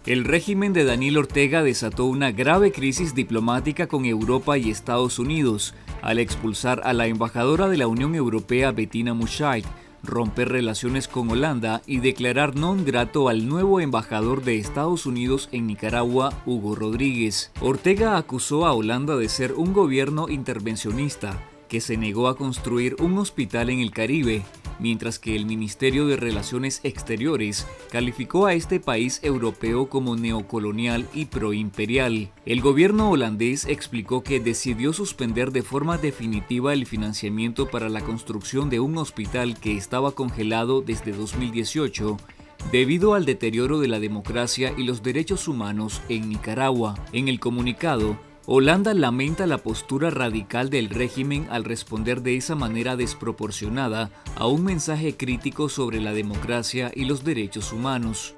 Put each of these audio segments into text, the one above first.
El régimen de Daniel Ortega desató una grave crisis diplomática con Europa y Estados Unidos al expulsar a la embajadora de la Unión Europea Bettina Mushaid, romper relaciones con Holanda y declarar non grato al nuevo embajador de Estados Unidos en Nicaragua, Hugo Rodríguez. Ortega acusó a Holanda de ser un gobierno intervencionista que se negó a construir un hospital en el Caribe, mientras que el Ministerio de Relaciones Exteriores calificó a este país europeo como neocolonial y proimperial. El gobierno holandés explicó que decidió suspender de forma definitiva el financiamiento para la construcción de un hospital que estaba congelado desde 2018 debido al deterioro de la democracia y los derechos humanos en Nicaragua. En el comunicado, Holanda lamenta la postura radical del régimen al responder de esa manera desproporcionada a un mensaje crítico sobre la democracia y los derechos humanos.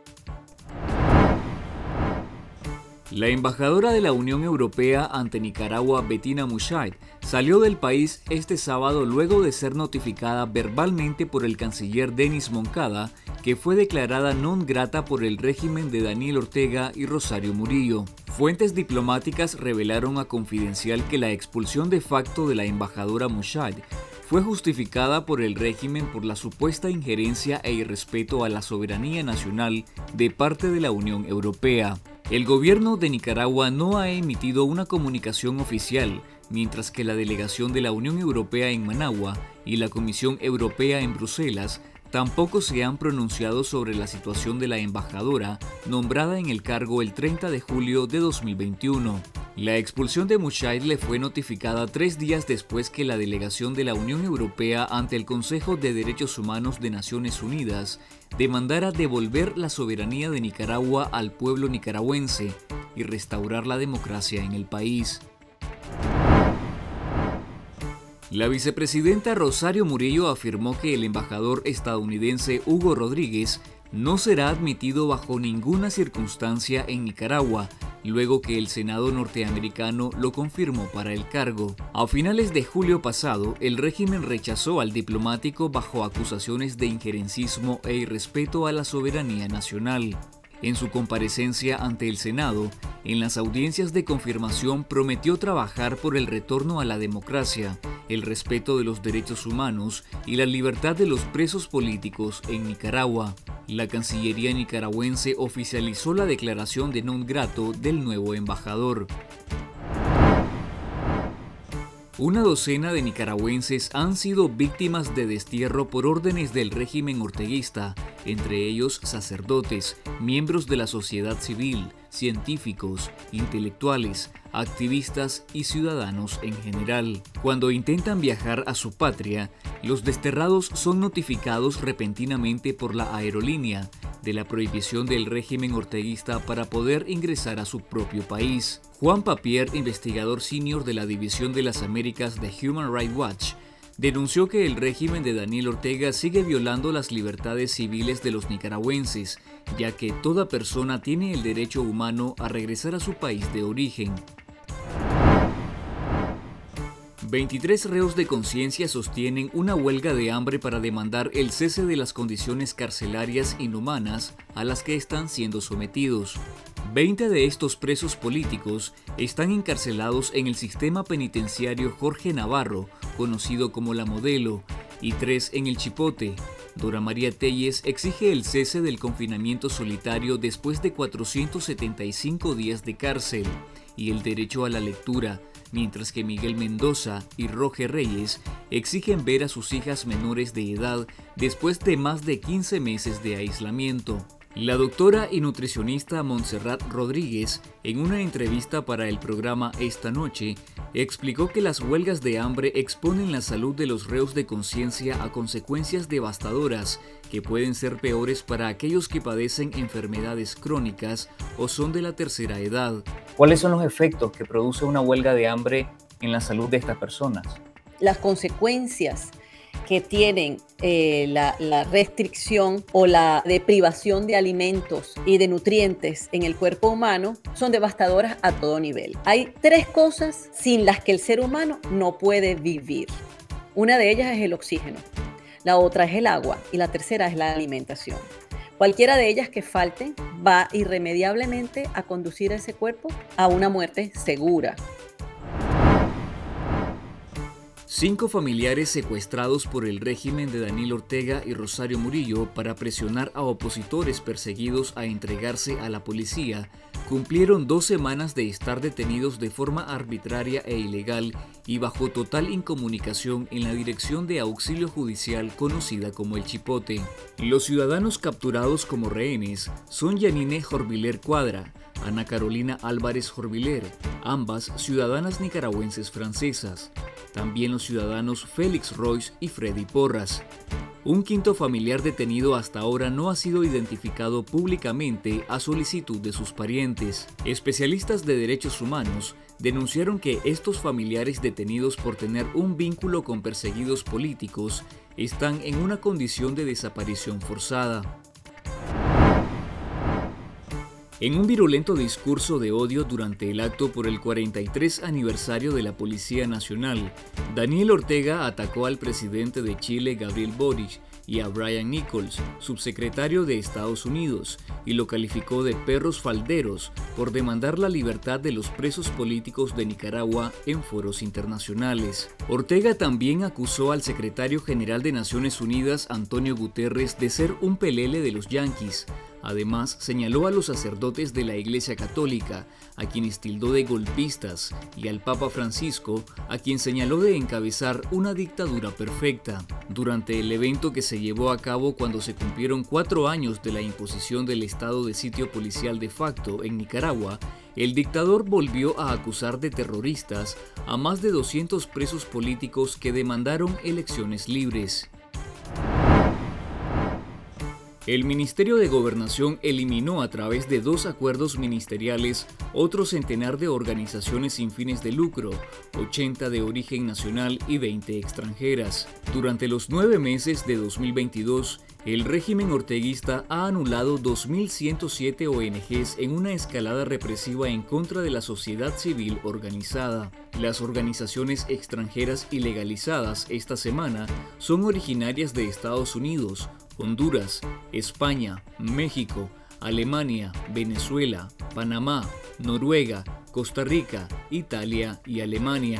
La embajadora de la Unión Europea ante Nicaragua, Bettina Mushaid, salió del país este sábado luego de ser notificada verbalmente por el canciller Denis Moncada, que fue declarada non grata por el régimen de Daniel Ortega y Rosario Murillo. Fuentes diplomáticas revelaron a Confidencial que la expulsión de facto de la embajadora Mushaid fue justificada por el régimen por la supuesta injerencia e irrespeto a la soberanía nacional de parte de la Unión Europea. El gobierno de Nicaragua no ha emitido una comunicación oficial, mientras que la delegación de la Unión Europea en Managua y la Comisión Europea en Bruselas tampoco se han pronunciado sobre la situación de la embajadora, nombrada en el cargo el 30 de julio de 2021. La expulsión de Mushaid le fue notificada 3 días después que la delegación de la Unión Europea ante el Consejo de Derechos Humanos de Naciones Unidas demandara devolver la soberanía de Nicaragua al pueblo nicaragüense y restaurar la democracia en el país. La vicepresidenta Rosario Murillo afirmó que el embajador estadounidense Hugo Rodríguez no será admitido bajo ninguna circunstancia en Nicaragua, luego que el Senado norteamericano lo confirmó para el cargo. A finales de julio pasado, el régimen rechazó al diplomático bajo acusaciones de injerencismo e irrespeto a la soberanía nacional. En su comparecencia ante el Senado, en las audiencias de confirmación prometió trabajar por el retorno a la democracia, el respeto de los derechos humanos y la libertad de los presos políticos en Nicaragua. La Cancillería nicaragüense oficializó la declaración de non grato del nuevo embajador. Una docena de nicaragüenses han sido víctimas de destierro por órdenes del régimen orteguista, entre ellos sacerdotes, miembros de la sociedad civil, científicos, intelectuales, activistas y ciudadanos en general. Cuando intentan viajar a su patria, los desterrados son notificados repentinamente por la aerolínea de la prohibición del régimen orteguista para poder ingresar a su propio país. Juan Papier, investigador senior de la División de las Américas de Human Rights Watch, denunció que el régimen de Daniel Ortega sigue violando las libertades civiles de los nicaragüenses, ya que toda persona tiene el derecho humano a regresar a su país de origen. 23 reos de conciencia sostienen una huelga de hambre para demandar el cese de las condiciones carcelarias inhumanas a las que están siendo sometidos. 20 de estos presos políticos están encarcelados en el sistema penitenciario Jorge Navarro, conocido como La Modelo, y 3 en el Chipote. Dora María Telles exige el cese del confinamiento solitario después de 475 días de cárcel y el derecho a la lectura, mientras que Miguel Mendoza y Roger Reyes exigen ver a sus hijas menores de edad después de más de 15 meses de aislamiento. La doctora y nutricionista Montserrat Rodríguez, en una entrevista para el programa Esta Noche, explicó que las huelgas de hambre exponen la salud de los reos de conciencia a consecuencias devastadoras que pueden ser peores para aquellos que padecen enfermedades crónicas o son de la tercera edad. ¿Cuáles son los efectos que produce una huelga de hambre en la salud de estas personas? Las consecuencias que tienen la restricción o la deprivación de alimentos y de nutrientes en el cuerpo humano son devastadoras a todo nivel. Hay 3 cosas sin las que el ser humano no puede vivir. Una de ellas es el oxígeno, la otra es el agua y la tercera es la alimentación. Cualquiera de ellas que falten va irremediablemente a conducir a ese cuerpo a una muerte segura. 5 familiares secuestrados por el régimen de Daniel Ortega y Rosario Murillo para presionar a opositores perseguidos a entregarse a la policía cumplieron 2 semanas de estar detenidos de forma arbitraria e ilegal y bajo total incomunicación en la Dirección de Auxilio Judicial conocida como el Chipote. Los ciudadanos capturados como rehenes son Yanine Jorviler Cuadra, Ana Carolina Álvarez Jorviler, ambas ciudadanas nicaragüenses francesas. También los ciudadanos Félix Royce y Freddy Porras. Un quinto familiar detenido hasta ahora no ha sido identificado públicamente a solicitud de sus parientes. Especialistas de derechos humanos denunciaron que estos familiares detenidos por tener un vínculo con perseguidos políticos están en una condición de desaparición forzada. En un virulento discurso de odio durante el acto por el 43 aniversario de la Policía Nacional, Daniel Ortega atacó al presidente de Chile, Gabriel Boric, y a Brian Nichols, subsecretario de Estados Unidos, y lo calificó de perros falderos por demandar la libertad de los presos políticos de Nicaragua en foros internacionales. Ortega también acusó al secretario general de Naciones Unidas, Antonio Guterres, de ser un pelele de los yanquis. Además, señaló a los sacerdotes de la Iglesia Católica, a quienes tildó de golpistas, y al Papa Francisco, a quien señaló de encabezar una dictadura perfecta. Durante el evento que se llevó a cabo cuando se cumplieron 4 años de la imposición del estado de sitio policial de facto en Nicaragua, el dictador volvió a acusar de terroristas a más de 200 presos políticos que demandaron elecciones libres. El Ministerio de Gobernación eliminó a través de 2 acuerdos ministeriales otro centenar de organizaciones sin fines de lucro, 80 de origen nacional y 20 extranjeras. Durante los 9 meses de 2022, el régimen orteguista ha anulado 2.107 ONGs en una escalada represiva en contra de la sociedad civil organizada. Las organizaciones extranjeras ilegalizadas esta semana son originarias de Estados Unidos, Honduras, España, México, Alemania, Venezuela, Panamá, Noruega, Costa Rica, Italia y Alemania.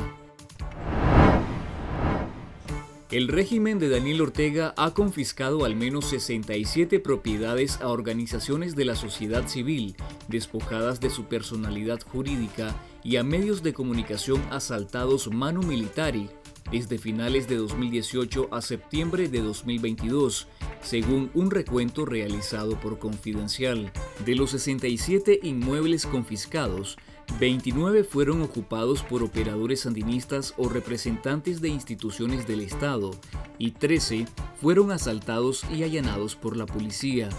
El régimen de Daniel Ortega ha confiscado al menos 67 propiedades a organizaciones de la sociedad civil, despojadas de su personalidad jurídica, y a medios de comunicación asaltados manu militari, desde finales de 2018 a septiembre de 2022, según un recuento realizado por Confidencial. De los 67 inmuebles confiscados, 29 fueron ocupados por operadores sandinistas o representantes de instituciones del Estado, y 13 fueron asaltados y allanados por la policía.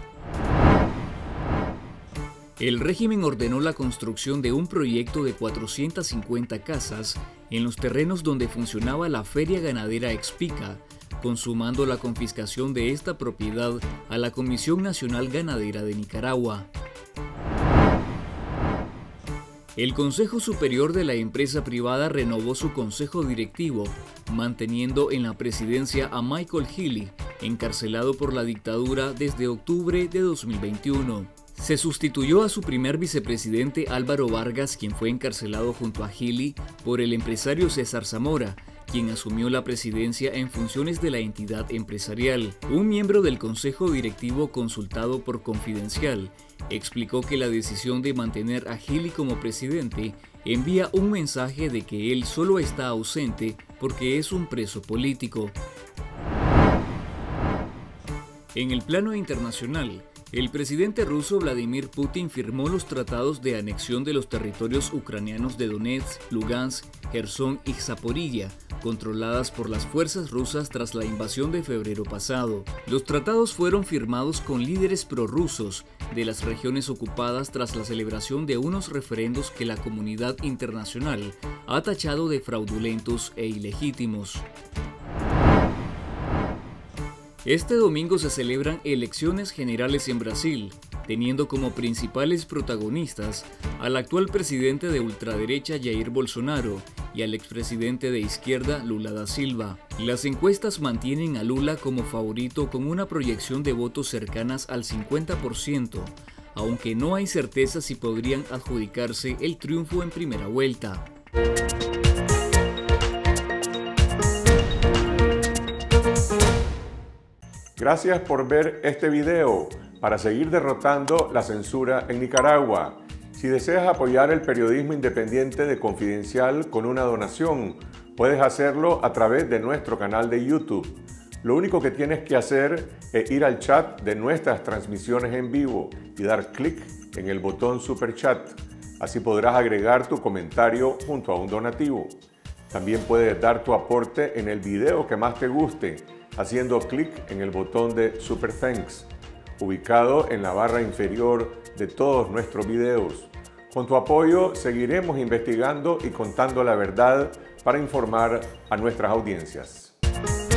El régimen ordenó la construcción de un proyecto de 450 casas en los terrenos donde funcionaba la Feria Ganadera Expica, consumando la confiscación de esta propiedad a la Comisión Nacional Ganadera de Nicaragua. El Consejo Superior de la empresa privada renovó su consejo directivo, manteniendo en la presidencia a Michael Healy, encarcelado por la dictadura desde octubre de 2021. Se sustituyó a su primer vicepresidente Álvaro Vargas, quien fue encarcelado junto a Healy, por el empresario César Zamora, quien asumió la presidencia en funciones de la entidad empresarial. Un miembro del consejo directivo consultado por Confidencial explicó que la decisión de mantener a Healy como presidente envía un mensaje de que él solo está ausente porque es un preso político. En el plano internacional, el presidente ruso Vladimir Putin firmó los tratados de anexión de los territorios ucranianos de Donetsk, Lugansk, Jersón y Zaporilla, controladas por las fuerzas rusas tras la invasión de febrero pasado. Los tratados fueron firmados con líderes prorrusos de las regiones ocupadas tras la celebración de unos referendos que la comunidad internacional ha tachado de fraudulentos e ilegítimos. Este domingo se celebran elecciones generales en Brasil, teniendo como principales protagonistas al actual presidente de ultraderecha Jair Bolsonaro y al expresidente de izquierda Lula da Silva. Las encuestas mantienen a Lula como favorito con una proyección de votos cercanas al 50%, aunque no hay certeza si podrían adjudicarse el triunfo en primera vuelta. Gracias por ver este video para seguir derrotando la censura en Nicaragua. Si deseas apoyar el periodismo independiente de Confidencial con una donación, puedes hacerlo a través de nuestro canal de YouTube. Lo único que tienes que hacer es ir al chat de nuestras transmisiones en vivo y dar clic en el botón Super Chat. Así podrás agregar tu comentario junto a un donativo. También puedes dar tu aporte en el video que más te guste, haciendo clic en el botón de Super Thanks, ubicado en la barra inferior de todos nuestros videos. Con tu apoyo seguiremos investigando y contando la verdad para informar a nuestras audiencias.